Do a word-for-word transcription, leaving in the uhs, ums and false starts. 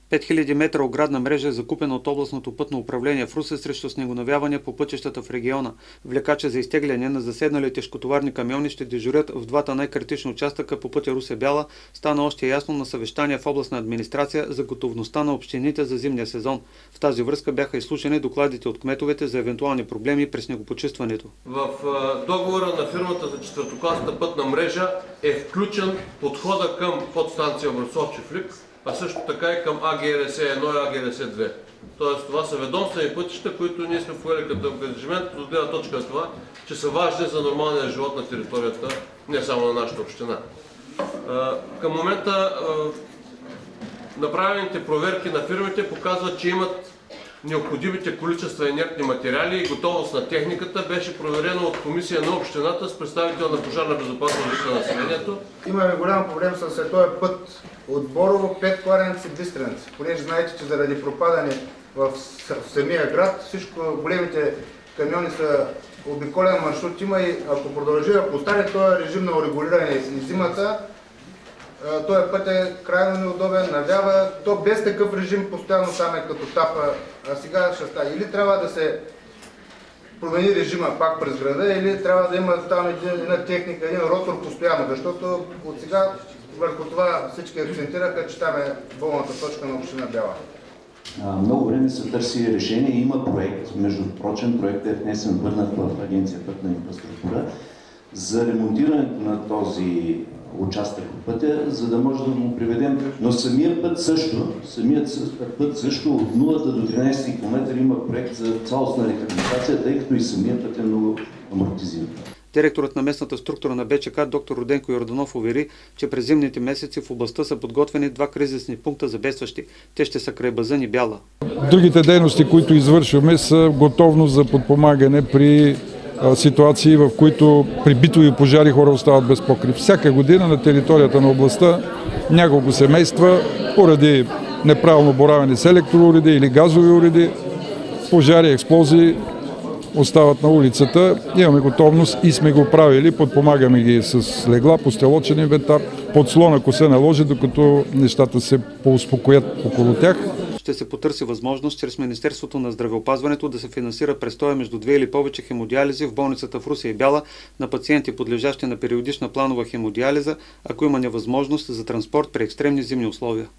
пет хиляди метра оградна мрежа е закупена от областното пътно управление в Русе срещу снегонавяване по пътищата в региона. Влекача за изтегляне на заседнали тежкотоварни камиони ще дежурят в двата най-критични участъка по пътя Русе-Бяла. Стана още ясно на съвещание в областна администрация за готовността на общините за зимния сезон. В тази връзка бяха изслушани докладите от кметовете за евентуални проблеми при снегопочистването. В договора на фирмата за четвъртокласната пътна мрежа е включен подхода към подстанция Образцов-Чифлик, а също така и към А Г Р С едно и А Г Р С две. Тоест това са ведомствени пътища, които ние сме поели като ангажимент от гледна точка на това, че са важни за нормалния живот на територията, не само на нашата община. Към момента направените проверки на фирмите показват, че имат необходимите количества инертни материали и готовност на техниката. Беше проверено от комисия на общината с представител на пожарна безопасност на населението. Имаме голям проблем с този път от Борово, Пет кладенци, Бистренци. Понеже знаете, че заради пропадане в самия град, всичко големите камиони са обиколен маршрут има и ако продължи да постане този режим на урегулиране и зимата, този път е крайно неудобен, навява, то без такъв режим постоянно там е като тапа, а сега ще стане. Или трябва да се промени режима пак през града, или трябва да има там една техника, един ротор постоянно, защото от сега върху това всички акцентираха, че там е болната точка на община Бяла. Много време се търси решение и има проект, между прочен проект е внесен, върнат в Агенция пътна инфраструктура за ремонтирането на този участък по пътя, за да може да го приведем. Но самият път също, самият път също от нулата до тринадесети километър има проект за цялостна рехабилитация, тъй като и самият път е много амортизиран. Директорът на местната структура на Б Ч К доктор Роденко Йорданов увери, че през зимните месеци в областта са подготвени два кризисни пункта за бедстващи. Те ще са край Базън и Бяла. Другите дейности, които извършваме, са готовност за подпомагане при ситуации, в които при битови пожари хора остават без покрив. Всяка година на територията на областта няколко семейства поради неправилно боравене с електроуреди или газови уреди, пожари, експлозии остават на улицата. Имаме готовност и сме го правили, подпомагаме ги с легла, постелочен инвентар, подслон, ако се наложи, докато нещата се поуспокоят около тях. Ще се потърси възможност чрез Министерството на здравеопазването да се финансира престоя между две или повече хемодиализи в болницата в Русе и Бяла на пациенти, подлежащи на периодична планова хемодиализа, ако има невъзможност за транспорт при екстремни зимни условия.